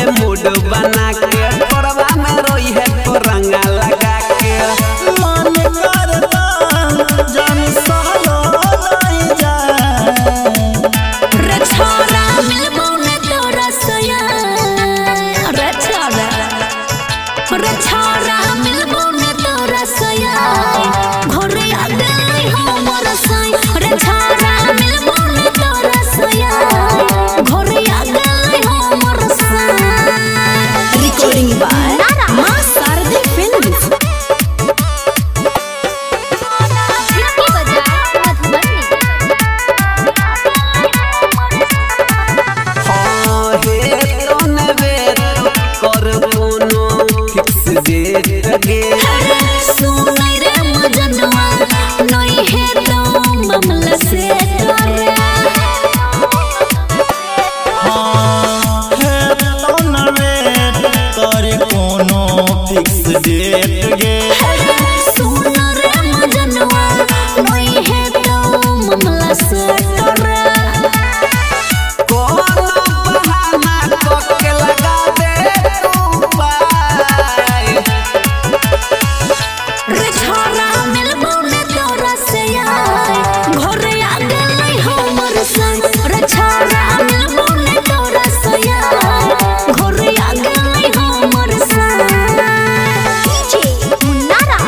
Mood बना के कोरबा में रोई है तो रंगा लगा के मन करता जान सहलो नहीं जाए रे छोरा मिलबो ने तोरा सया रे छोरा मिलबो ने तोरा सया घरे आ गई हमर साई रे छोरा मिलबो ने तोरा सया घरे आ गई हमर साई रिकॉर्डिंग बाय मां शारदा फिल्म्स सुनाई रे मजनुआ नहीं है तो मामला से डरे हाँ है तो नवेट करे कोनो फिक्स डेट गे सुना रे मजनुआ नहीं है तो मामला से डरे कोनो बहाना कोके लगा दे तू पाई रे छोरा मिलबो ने तोरा से घरे आ गई हमर संग रे छोरा मिलबो ने तोरा से घरे आ गई हमर संग डीजे मुन्नारा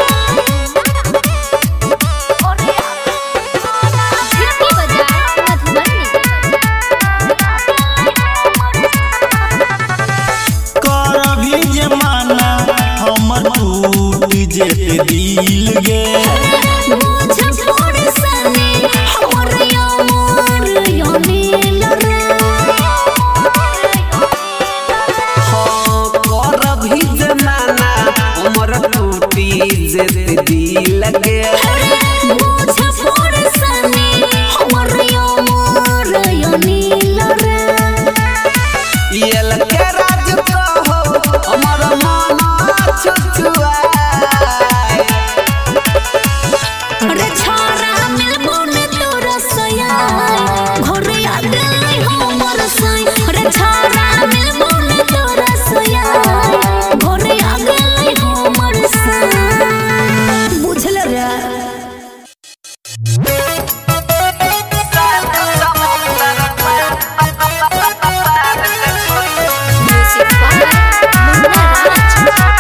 झिरकी बजा मधुबनी कर भी जमाना हमर टूट जेते दिल गे मुझे सने हमर यार नील रे हाँ कर भी जमाना उमर टूटी जेते दिल गे मुझे सने हमर यार नील रे ये लगे राज कहो हमर मन छुछुआ रे छोरा मिलबो ने तोरा सया घरे आ गई हमर साई रे छोरा मिलबो ने तोरा सया घरे आ गई हमर साई बुझल रे म्यूजिक बाय मुन्ना राज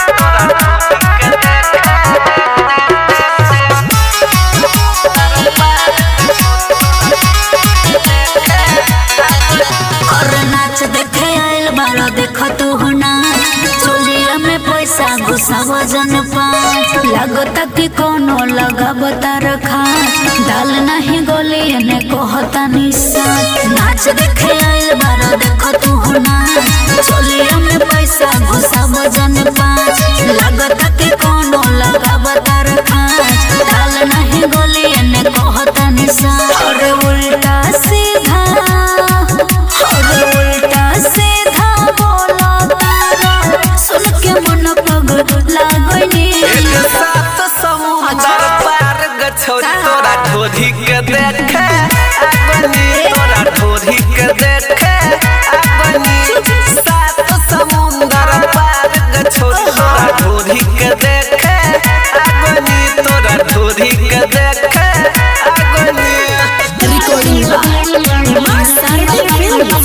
और नाच देखे आइल बारो देखो तू होना चोलिया में पैसा घुसाव जन पाँच लगता कि कोनो लगाब तार खाच डाल नहीं गोली ने कहता निशान नाच देखे आइल बारो देखो तू होना चोलिया में पैसा घुसाव जन पाँच लगता कि कोनो लगाब तार खाच डाल नहीं गोली ने कहता निशान और उल्टा सीधा उल्टा सीधा बोला तारा सुन के मन पगला गइनी एक साथ समुद्र पार गछोरी तोरा ढोरी के देखे आगनी तोरा ढोरी के देखे आगनी सात समुद्र पार गछोरी तोरा ढोरी के देखे आगनी तोरा ढोरी के देखे आगनी रिकॉर्डिंग मां शारदा फिल्म्स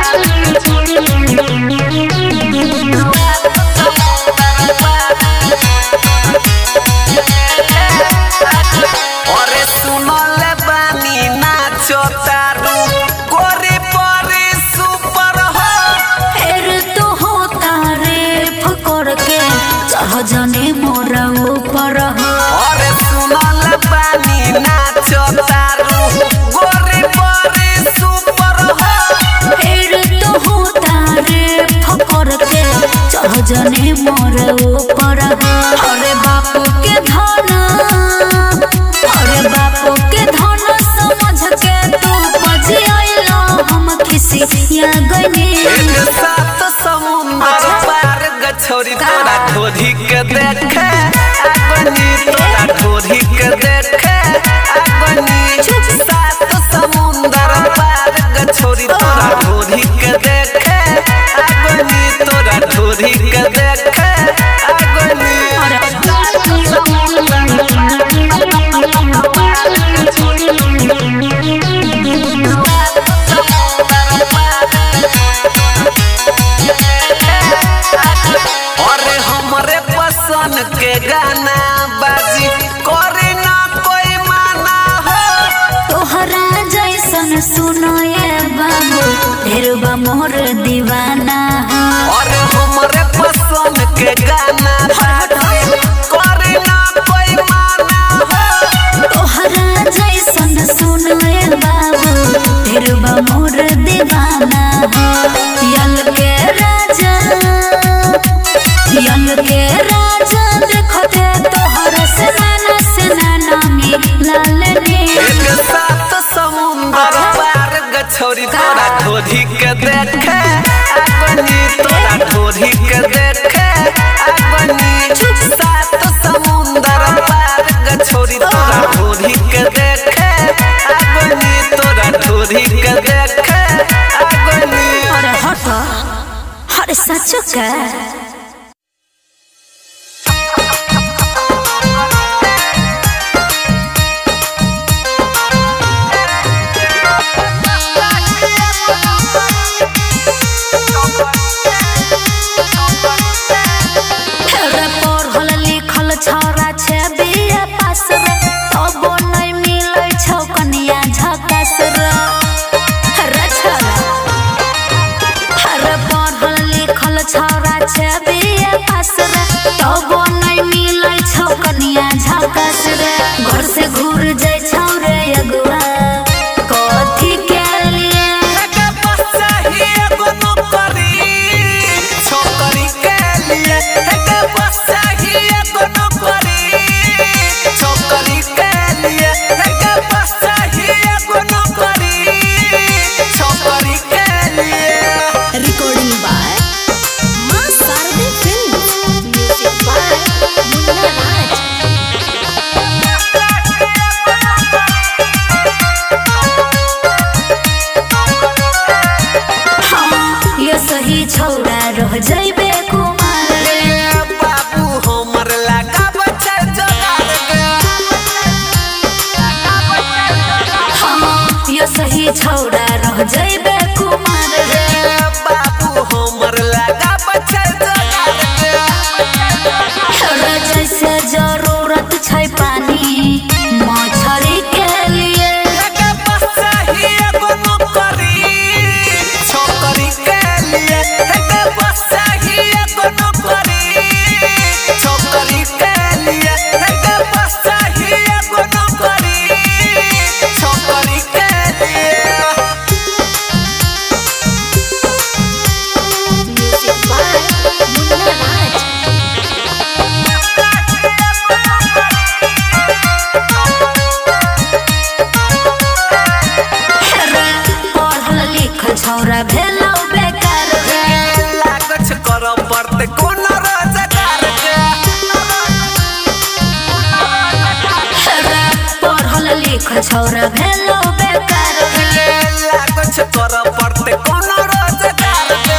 अरे सुनल बानी नाचो तारू गोरी परी सुपर हो फिर तो होता रे फकर के चाह जाने मोरा ऊपर हो अरे सुनल बानी नाचो तारू गोरी परी सुपर हो फिर तो होता रे फकर के चाह जाने मोरा ऊपर हो अरे बापू के धन समझ के तू बजी आइलो हम खिसिया गइनी एक साथ समुद्र पार गछोरी तोरा ढोरी के देखे आगनी तोरा ढोरी के देखे आगनी सात समुद्र पार गछोरी तोरा ढोरी के देखे आगनी मोर दीवाना और हमरे पसंद के गाना करे ना कोई माना तोहरा जैसन सुनए बाबू तेरबा मोर दीवाना यल के राजा देखते तोहर से नाना मिलाल एक साथ समुंदर पार गछोरी तोरा ढोरी के देखे अपनी तोरा ढोरी के देखे अपनी सात समुंदर पार गछोरी तोरा ढोरी के देखे अपनी तोरा ढोरी के देखे अपनी अरे हट अरे सच का छौरा छे बिया पास रे तबो नहीं मिलै छौ कनिया झकास रे छौरा अरे पढ़ल लिखल छौरा छे बिया पास रे तबो नहीं मिलै छौ कनिया झकास रे घर से घूर जाय छौ रे अगुआ कथी के लिए के बच्चा ही एगो नौकरी छोकरी के लिए के बच्चा ही एगो नौकरी छोकरी के लिए के बच्चा ही एगो नौकरी छोकरी के लिए recording by Maa Sharde film music by Munna Raj ये सही छौड़ा रह जइबे कुमार रे बाबू हमर लगा बच्चा जोगार ये सही छौड़ा रह जइबे कुमार रे बाबू हमर लगा बच्चा जोगार रे जैसे जरूरत छै पानी मछली के लिए के बच्चा ही एगो नौकरी छोकरी के लिए के बच्चा ही एगो नौकरी छोकरी के लिए के बच्चा ही एगो नौकरी छोकरी के लिए म्यूजिक बाय मुन्ना राज पढ़ल लिखल छौरा भेलौ बेकार रे लागछ करऽ पड़ते कोनो रोजगार के पढ़ल लिखल छौरा भेलौ बेकार रे लागछ करऽ पड़ते कोनो रोजगार के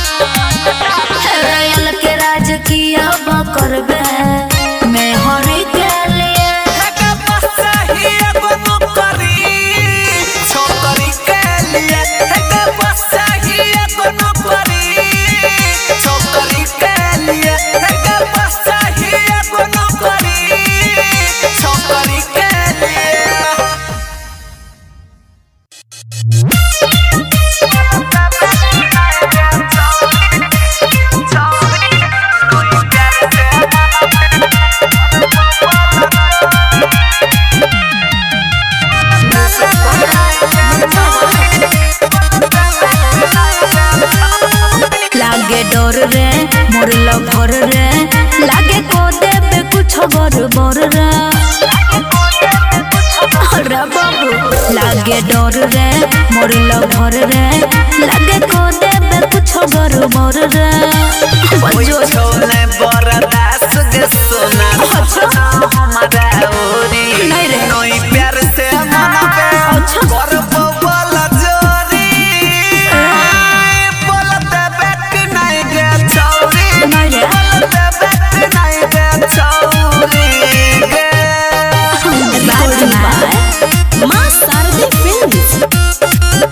रयल के राज किया करबे मैं हरी के लिए के बच्चा ही एगो नौकरी छोकरी के लिए के बच्चा ही एगो नौकरी छोकरी के लिए के बच्चा ही एगो नौकरी छोकरी के लिए लागे डर रे मोर लभर रे लागे को देबे कुछ बर रे अरे बाबू लागे डर रे मोर लभर रे लागे को देबे कुछ बर रे बजो छोले बरदास गे सोना हमारा ओरी नहीं रे। नई प्यार से मनबे कर बोल जोरी बोलते बैठ नहीं गे छौरी नहीं रे। बोलते बैठ नहीं गे छौरी गे recording by Maa Sharde film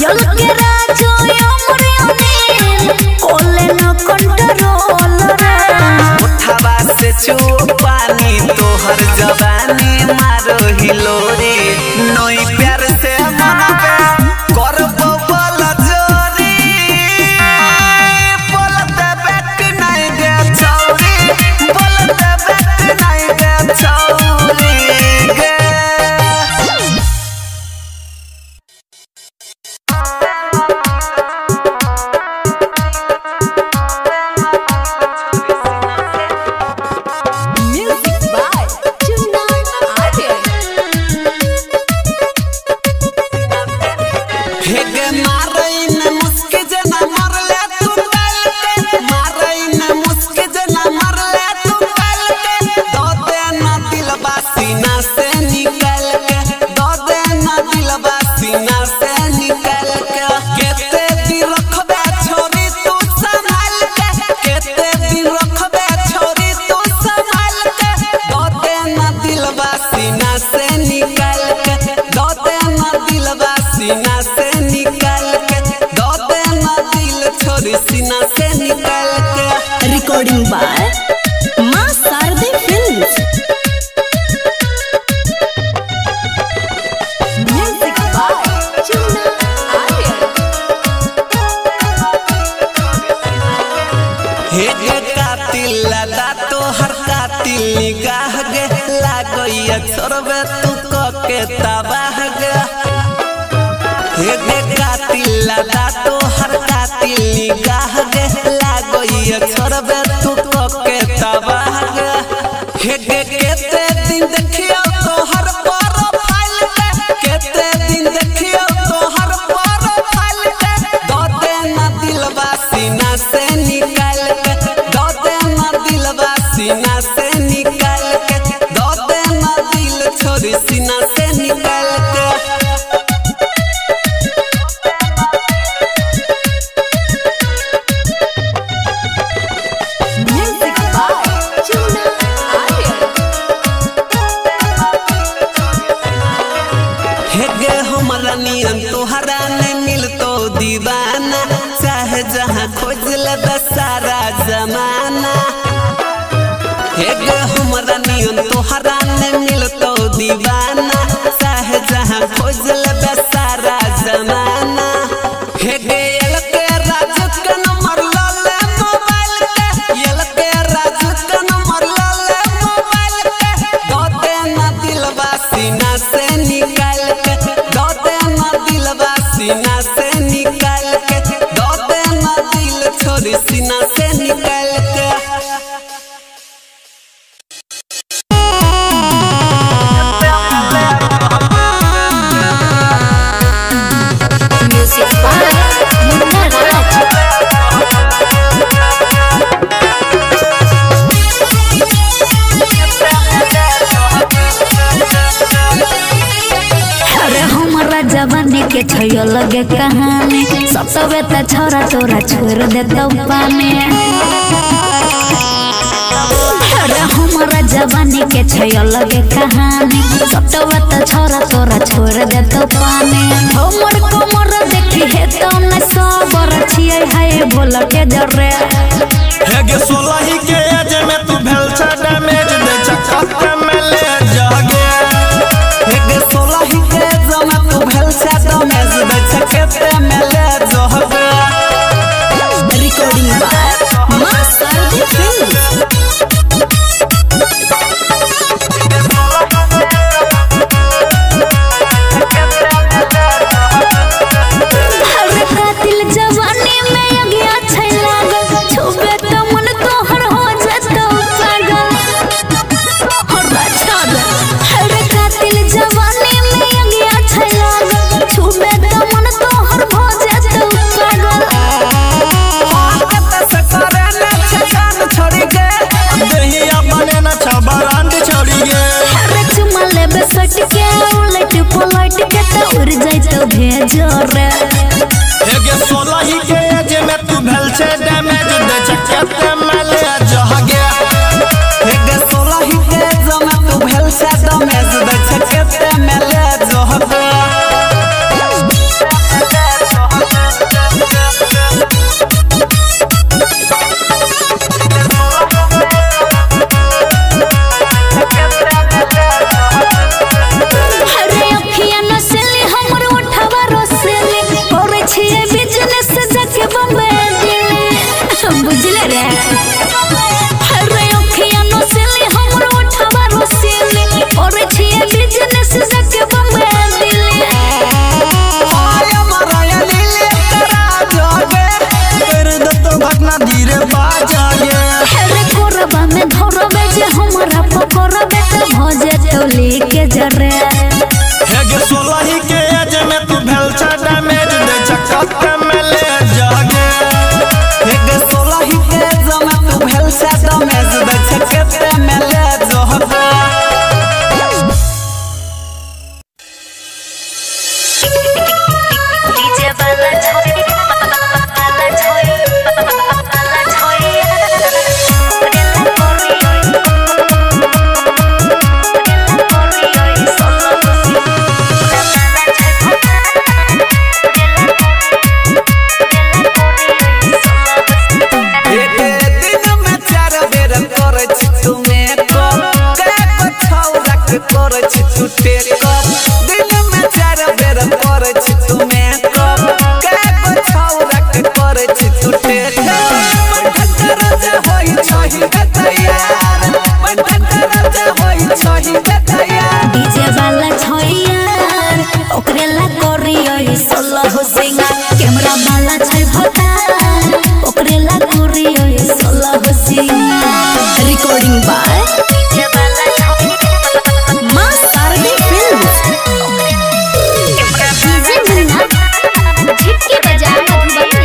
यल के राजो हमरे अनिल कोले न कंट्रोल रे उठावा से छू पानी तोहर जवानी मारो हिलोरी नई प्यार से मनबे करबो बल जोरी बोलते बैठ नहीं दे छौरी बोलते बैठ नहीं दे छौरी गे recording by Maa Sharde films music by Chunna Aryan हे गे कातिल लदा तो हर कातिल निगाह गे लागैया छोड़बे तू के तबाह गे हे गे कातिल लदा तो हर कातिल निगाह गे लागैया छोड़बे तू के तबाह गे हे गे केते दिन देखियो तोहर प्रोफाइल के केते दिन देखियो तोहर प्रोफाइल के दो दे ना दिलवा सीना से निकाल के दो दे ना दिलवा सीना से निकाल के दो दे ना दिल छोड़ी सीना से निकाल के म्यूजिक बाय चुन्ना आर्यन हे गे हमरा नियन तोहरा नहीं मिलतो दीवाना चाहे जहाँ खोज ले सारा जमाना हे गे हमरा नियन तोहरा नहीं मिलतो दीवाना चाहे जहाँ खोज ले सारा जमाना हे गे यल के राज के नंबर ला ले मोबाइल के यल के राज के नंबर ला ले मोबाइल के दो दे ना दिलवा सीना से निकाल के दो दे ना दिलवा सीना से निकाल के दो दे ना दिल छोड़ी सीना से निकाल के म्यूजिक बाय मुन्ना राज अरे हमारा जवानी के छयो लगे कहानी सतवे त छोरा तोरा छोड़ दे तो पानी अरे हमारा जवानी के छयो लगे कहानी सतवे त छोरा तोरा छोड़ दे तो पानी हमर कमर देखी है तो न सबर छिए है बोल के जरे हे गे 16 के एज में तू भेल छ डैमेज दे चक्कर में ले जागे हे गे 16 के जमा तू भेल से डैमेज दे छकेते में ले जोहबे recording by Maa Sharde films अरे कातिल जवानी में अगिया छै लागल छुबे तो मन तोहर हो जतो पागल और बचा दे अरे कातिल जवानी में अगिया छै लागल छुबे तो मन तोहर हो जतो पागल से करे ना छकान छोड़ी गे दहिया बने न छबरांड छोड़ी गे अरे चुमा लेबे सट के उलट पलट के तो उड़ जाई तो भेजो रे हे गे 16 के एज में तू भेल छ डैमेज दे चक्कर में ले जागे हे गे 16 के जमा तू भेल से डैमेज दे छकेते में ले जोहबे हमरा बाला छै भतार ओकरे ला कोरियो सोलह सिंगार। Recording by Maa Shardi films. DJ मुन्ना झिटके बजा मधुबनी।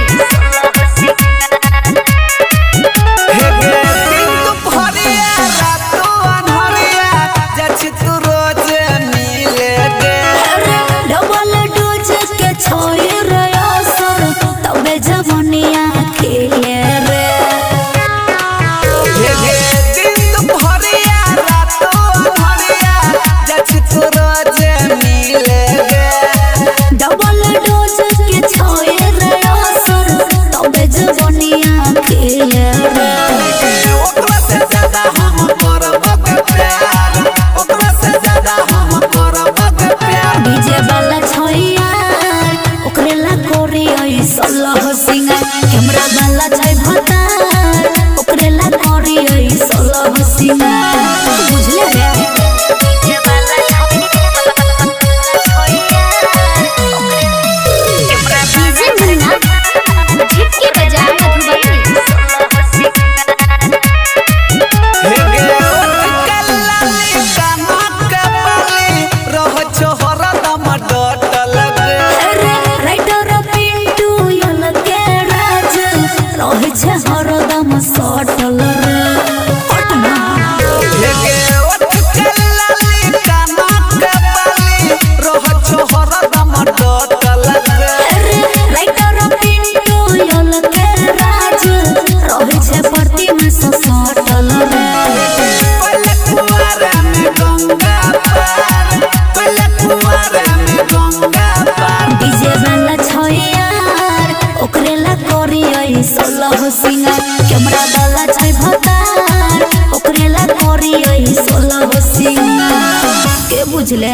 बुझले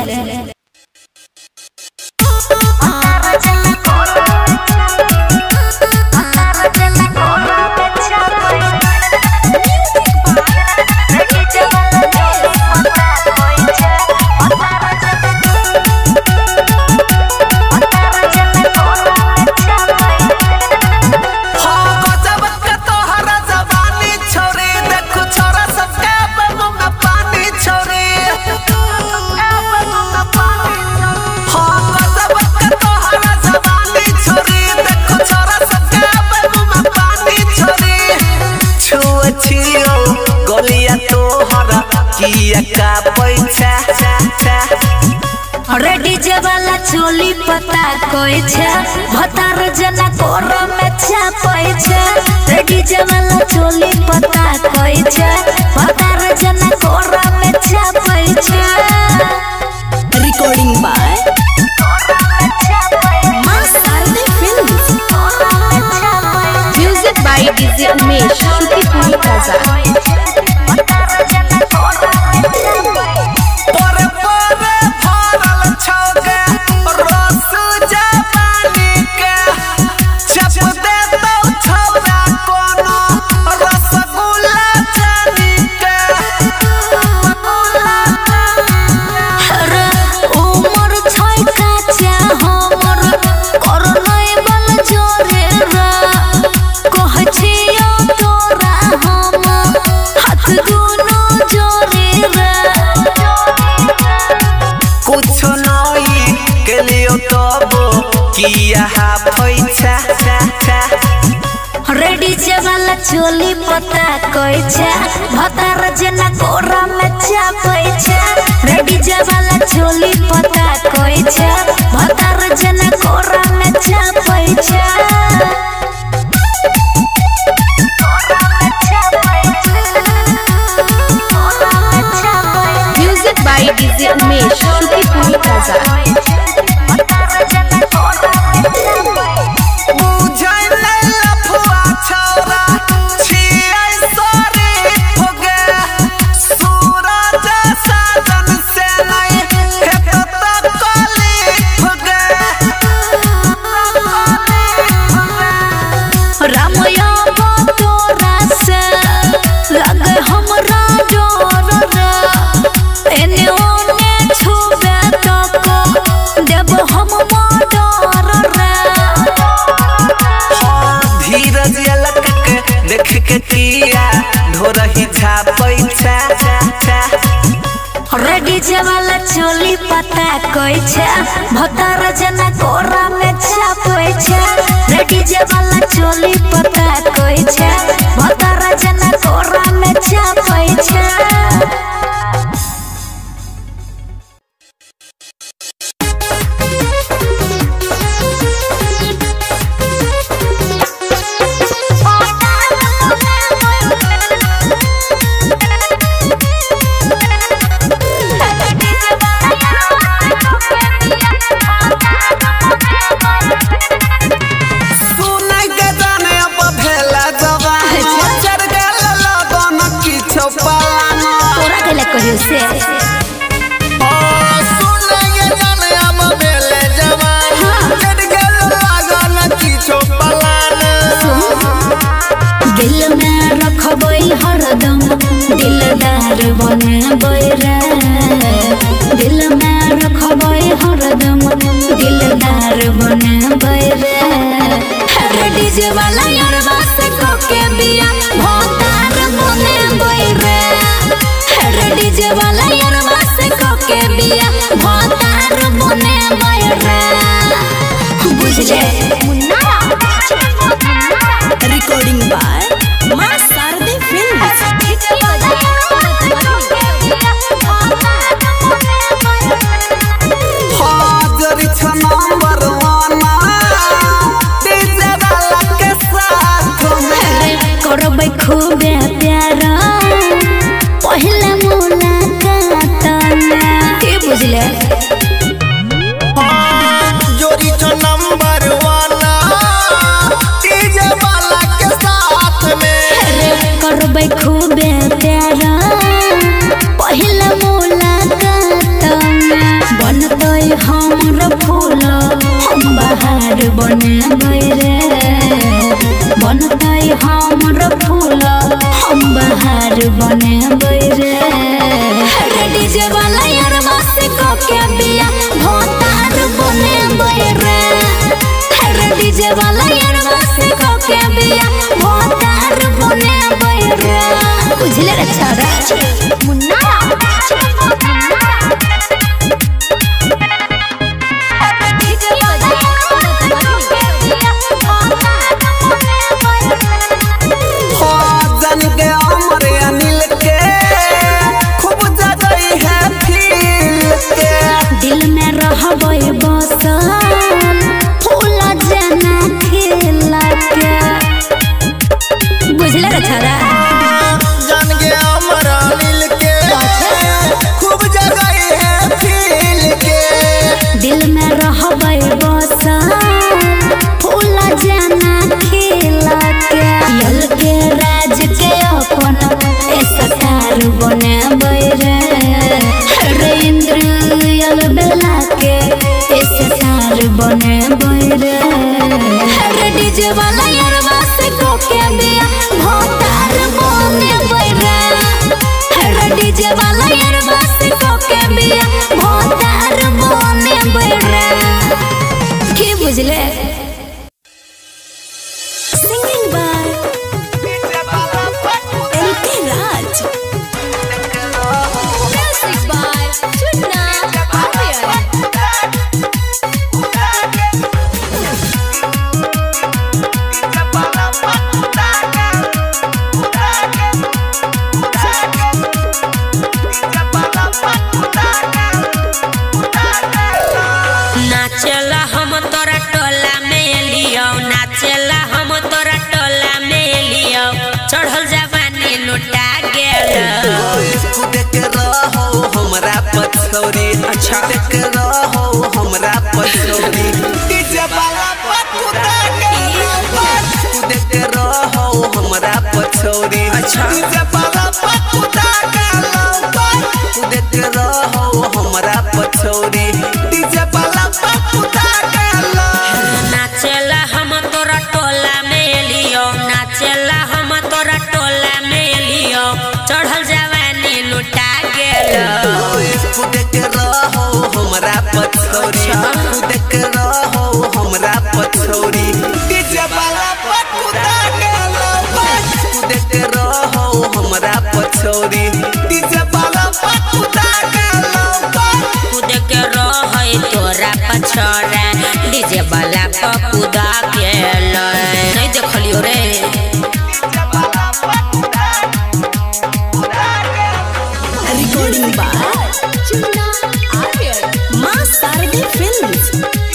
रेडी जवाला चोली पता कोई छे भतार जना कोर में छापै छे। रेडी जवाला चोली पता कोई छे भतार जना कोर में छापै छे। Recording by Maa Shardi films. Music by DJ Umesh Shukipur Bazar. Ready Jabala चोली पता कोई छे भतार जना कोरा में छापै छे। रेडी जवाला चोली पता कोई छे भतार जना कोरा में छापै छे। Music by DJ Umesh Shukipur Bazar. Ready वाला चोली पता कोई छे भतर जना कोरा में छापे छे रेडी वाला चोली पता कोई छे भतर जना कोरा में छापे छे से दिल में रखबै हरदम दिलदार बनबै रे दिल में रखबै हरदम दिलदार बनबै रे डीजे वाला यारवा से कोके बिया भोतार बनबै रे डीजे वाला यारवा से कोके बिया भोतार बनबै रे बुझले मुन्ना recording by Maa Sharde films हाजरी छ नंबर 1 डीजे वाला के साथ में करबै खूबे प्यार पहला मुलाकात में के बुझले जोरी छ नंबर 1 डीजे वाला के साथ में करबै खूबे प्यार पहला मुलाकात में बनतै हमर फूल हम बाहर बनबै रे बनतै हमर फूल हम बाहर बनबै रे डीजे वाला यारवा से कोके बिया भोतार बनबै रे डीजे वाला यारवा से कोके बिया भोतार बनबै रे बुझले रे छोरा मुन्ना दिल में रहबै बसल फूल जना खिला के बुझले रे छोरा जान के अमर दिल के खूब जगह है फील के दिल में रहबै बसल फूल जना खिला के यल के राज के अपन स्टार बनबै रे इंद्र यल बेला के स्टार बनबै रे डीजे वाला यारवा से कोके बिया भोतार बनबै रे डीजे वाला यारवा से कोके बिया भोतार बनबै रे की बुझले singing by LT Raj music by Chunna Aryan नाचला हम तोरा टोला में लियो नाचला हम तोरा टोला में लियो चढ़ल जवानी लुटा गेल देख रहो हमरा पछौरी अच्छा देख रहो हमरा पछौरी डीजे वाला पकुदा देख रहो हमरा पछौरी अच्छा डीजे वाला पकुदा देख रहो हमरा पछौरी डीजे वाला पकुदा नाचला हम तोरा टोला में लियो नाचला हम तोरा टोला में लियो चढ़ल जवानी लुटा गेल देख रहो हमरा पछौरी देख रहो हमरा पछौरी डीजे वाला पकुदा देख रहो हमरा पछौरी भागेल नहीं देखलियो रे रिकॉर्डिंग बाय चुन्ना आर्यन मां शारदे फिल्म्स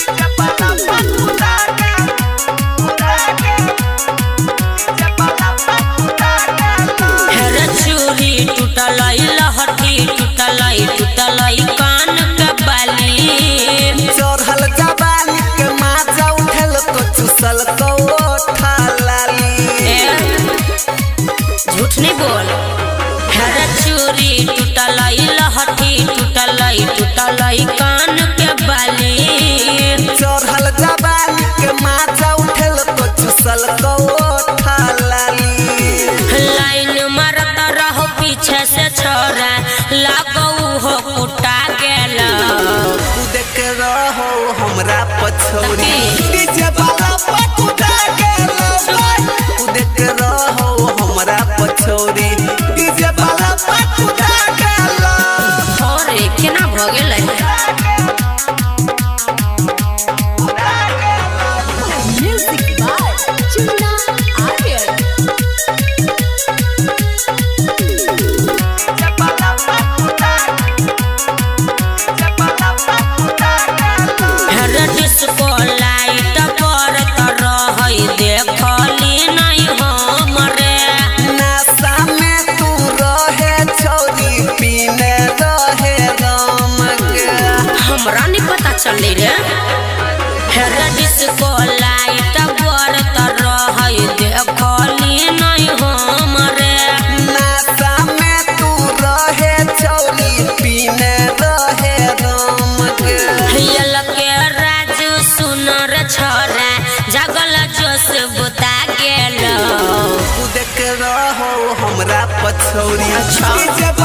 हेरे चूड़ी टूटलई लहठी टूटलई कान के बाली चढ़ल जवानी के माजा उठल को चुसल को ओठा लाली झूठ नहीं बोल हेरे चूड़ी टूटलई लहठी टूटलई कान के बाली चढ़ल जवानी के माजा उठल को चुसल को ओठा लाली लाइन मारत रहो पीछे से छोरा लागो हो कुटा गेल तू देख रहो हमरा पछौरी तकी। डीजे वाला पकुटा गेलो तू देख रहो हमरा पछौरी डीजे वाला पकुटा गेलो अरे केना भ गेलै म्यूजिक बाय चुन्ना आर्यन हेरे डिस्को लाइट बरत रहै देखली नहीं हमरे नशा में तू रहे छौरी पीने रहे राम के हमरा नहीं पता चले रे हेरे डिस्को लाइट बरत रहै देखली नहीं हमरे नशा में तू रहे छौरी पीने रहे राम के हियल के राजू सुनर छोरा जगल जोश बुता गेल तू देख रहो हमरा पछौरी अच्छा। डीजे